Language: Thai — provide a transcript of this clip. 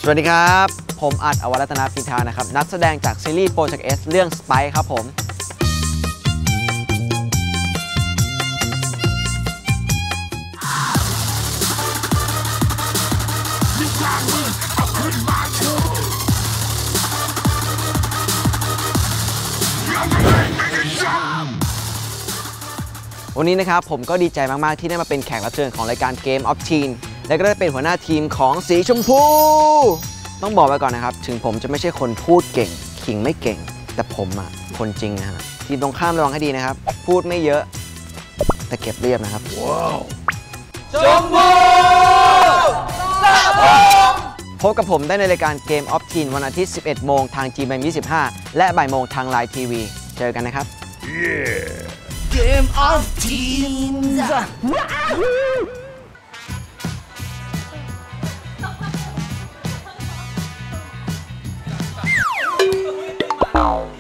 วัสดีครับผมอัดอวรัตนาพินทานะครับนักแสดงจากซีรีส์โปรเจกต์ S เรื่อง Spike ครับผมวันนี้นะครับผมก็ดีใจมากๆที่ได้มาเป็นแขกรับเชิญของรายการ Game of Teen และก็ได้เป็นหัวหน้าทีมของสีชมพูต้องบอกไว้ก่อนนะครับถึงผมจะไม่ใช่คนพูดเก่งขิงไม่เก่งแต่ผมอะคนจริงนะฮะทีมตรงข้ามระวังให้ดีนะครับพูดไม่เยอะแต่เก็บเรียบนะครับว้าวชมพูพบกับผมได้ในรายการ Game of Teen วันอาทิตย์ 11 โมงทาง GMM25 และบ่ายโมงทาง Line TV เจอกันนะครับ Game of Teens ว้าว